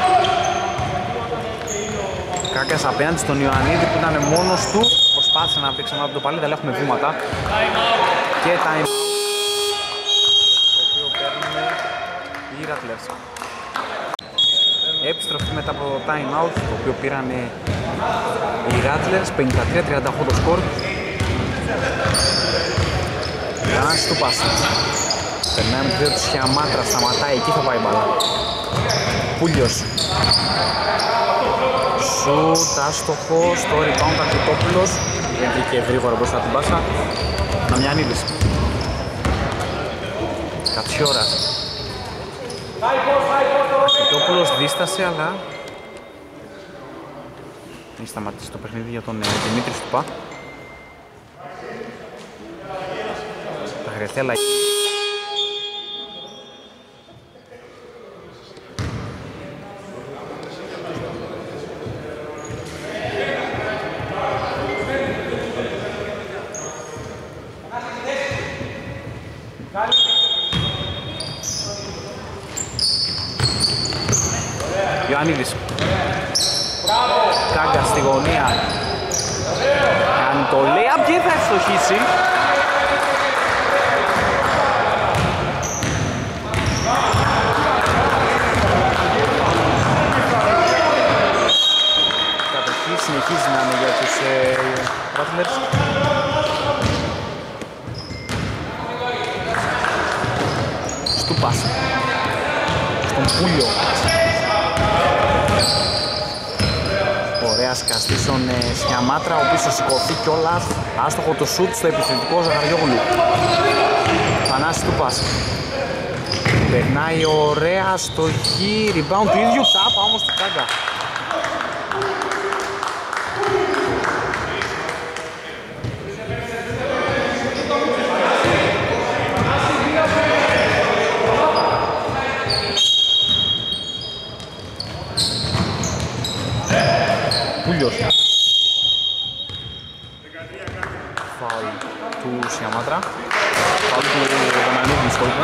Κάγκας απέναντι στον Ιωαννίδη που ήταν μόνος του. Προσπάθησε να βρει ξανά από το Παλίδη, αλλά έχουμε βήματα. Και time το οποίο παίρνουμε οι Rattlers. Επιστροφή μετά από το time out, το οποίο πήραν οι Rattlers, 53-38 το σκορ. Γιάννης Στούπας. Περνάει με το δύο του Σιαμάτρα, σταματάει, εκεί θα πάει η μπάλα. Πούλιος. Σουτ, άστοχο, στο rebound Ακριτόπουλος. Δεν βγήκε γρήγορα μπροστά την πάσα. Δαμιανίδης. Κατσιόρας. Ακριτόπουλος δίστασε, αλλά έχει σταματήσει το παιχνίδι για τον Δημήτρη Στουπά. Θα χρειαστεί αλλαγή. Ιωαννίδης. Κάγκα στη γωνία. Κάνει το layup και θα ευστοχίσει. Κατοχή συνεχίζει να είναι για τους Rattlers. Τούπας στον Πούλιο. Ωραία σκαστή στον Σιαμάτρα, ο οποίος θα σηκωθεί κιόλας. Άστοχο το σουτ στο επιθετικό Ζαχαριόγλου. Θανάσης Τούπας. Περνάει ωραία στο γη, rebound του ίδιου, τάπα όμως του Κάγκα. Πούλιος. Φάουλ του Σιαμάτρα. Φάουλ του Δαμανίδη, σχόλια.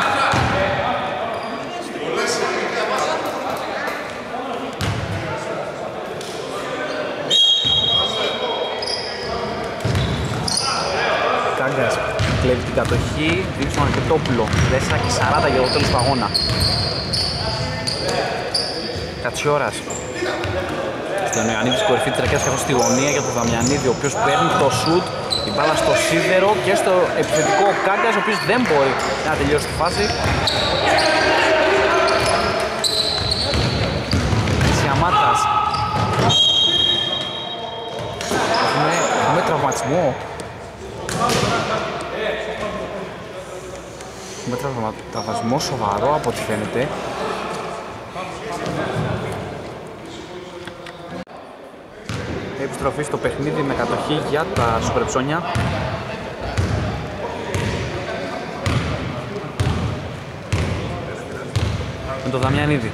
Κάγκας κλέβει την κατοχή, δίνει στον Αρκετόπουλο. 4 και 40 για το τέλος του αγώνα. Κατσιόρας. Στον Ιωαννίδη της κορυφή της ρακέτας καθώς στη γωνία για τον Δαμιανίδη, ο οποίος παίρνει το σουτ, η μπάλα στο σίδερο και στο επιθετικό ο Κάγκας, ο οποίος δεν μπορεί να τελειώσει τη φάση. Σιαμάτας. Έχουμε τραυματισμό. Έχουμε τραυματισμό σοβαρό από ό,τι φαίνεται. Επιστροφή στο παιχνίδι με κατοχή για τα Σουπερψώνια. Με τον Δαμιανίδη.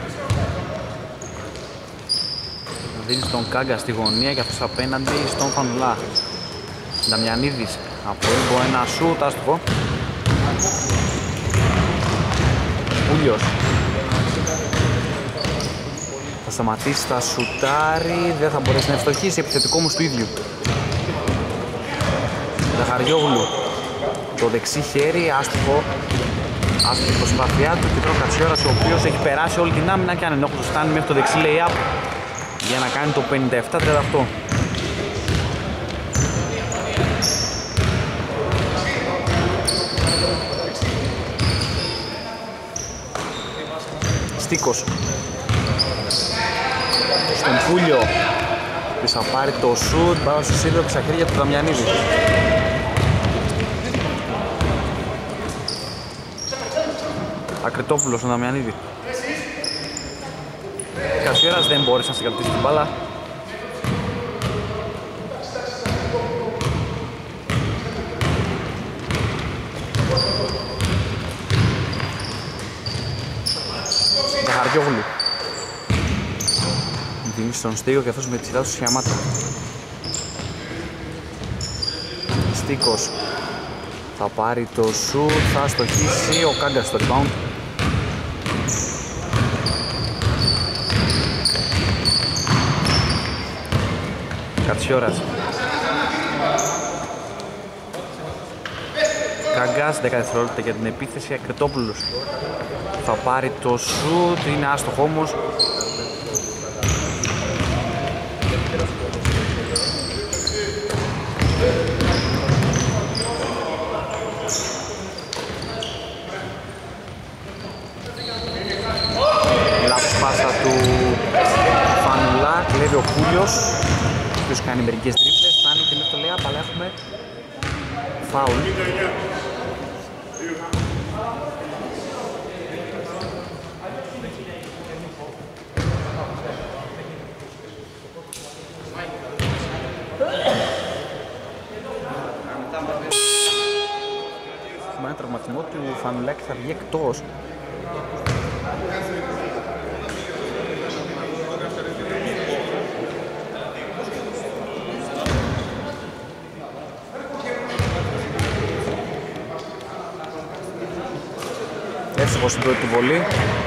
Δίνει στον Κάγκα στη γωνία και αυτός απέναντι στον Φανουλά. Δαμιανίδης από λίγο ένα σουτ, άστοχο. Πούλιος. Θα σταματήσει, θα σουτάρει, δεν θα μπορέσει να ευστοχίσει, επιθετικό όμως του ίδιου. Ζαχαριόγλου, το δεξί χέρι, άστοχο. Άστοχη προσπάθειά του και τώρα ο Κατσιόρας, ο οποίος έχει περάσει όλη την άμυνα και αν ενόχλος φτάνει μέχρι το δεξί lay-up για να κάνει το 57-38. Στίκος στον Πούλιο, που θα πάρει το σουτ πάνω στο σίδερο και στα χέρια του Δαμιανίδη. Ακριτόπουλος στον Δαμιανίδη. Κασιέρας δεν μπόρεσε να συγκρατήσει την μπάλα. Ζαχαριόγλου. Δίνει στον Στίγο και αυτός με τη σειρά του Σιαμάτρα. Στίκος θα πάρει το σουτ, θα στοχίσει ο Κάγκας στο rebound. Κατσιόρας. Κάγκας, 10 δευτερόλεπτα για την επίθεση. Ακριτόπουλος θα πάρει το σουτ, είναι άστοχο όμως. Λάθος πάσα του Φανουλά, κλέβει ο Πούλιος, ο οποίος κάνει μερικές τρίπλες, φτάνει και μέχρι το lay-up, αλλά έχουμε φάουλ. Έχουμε ένα τραυματισμό του Φανουλά και θα βγει εκτός. Εύστοχος στην πρώτη βολή.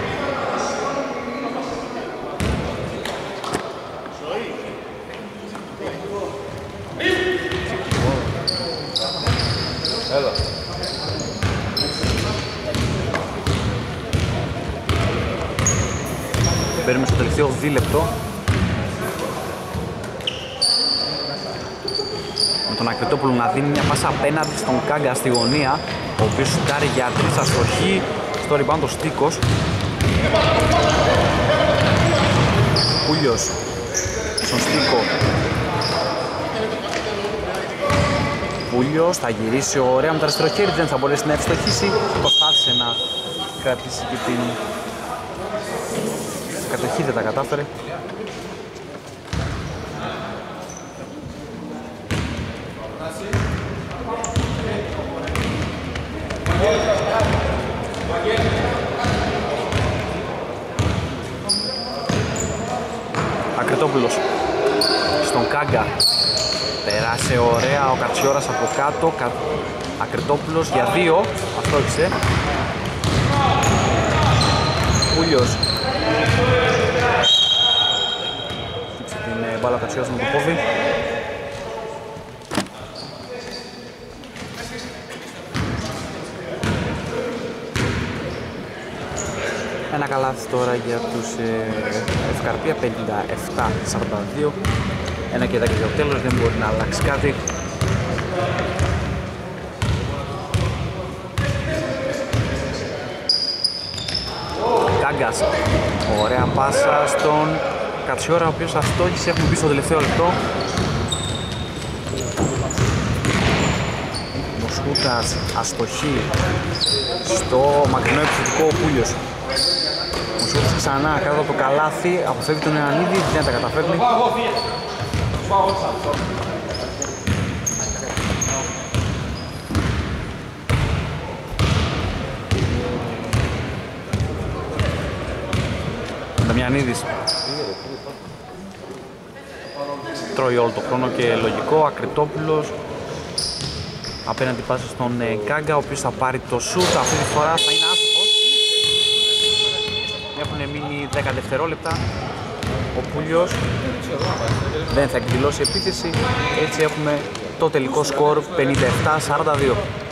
Έλα. Παίρνουμε στο τελευταίο δίλεπτο. Με τον Ακριτόπουλο να δίνει μια πάσα απέναντι στον Κάγκα στη γωνία, ο οποίος σουτάρει για τρεις αστοχή. Στο rebound ο Στίκος. Πούλιος στον Στίκο. Πούλιος θα γυρίσει ωραία με το αριστερό χέρι, δεν θα μπορέσει να ευστοχίσει. Προσπάθησε να κρατήσει και την κατοχή, δεν τα κατάφερε. Ακριτόπουλος στον Κάγκα. Περάσε ωραία ο Κατσιόρας από κάτω. Ακριτόπουλος για 2. Αστόχισε. Πούλιος. Χτύψε την μπάλα ο Κατσιόρας με το πόδι. Ένα καλάθι τώρα για τους Ευκαρπία, 57-42. 1 και 10 για το τέλος, δεν μπορεί να αλλάξει κάτι. Κάγκας, ωραία πάσα στον Κατσιόρα, ο οποίος αστόχησε, έχουμε πει στο τελευταίο λεπτό. Μοσχούτας, αστοχή στο μακρινό επιθετικό ο Πούλιος. Μοσχούτας ξανά κάτω από το καλάθι, αποφεύγει τον Ιωαννίδη, δεν τα καταφέρνει. Δαμιανίδης τρώει όλο το χρόνο και λογικό. Ακριτόπουλος απέναντι πάσα στον Κάγκα, ο οποίος θα πάρει το σούτ. Αυτή τη φορά θα είναι άστοχος. Έχουν μείνει 10 δευτερόλεπτα. Ο Πούλιος δεν θα εκδηλώσει επίθεση. Έτσι έχουμε το τελικό σκορ 57-42.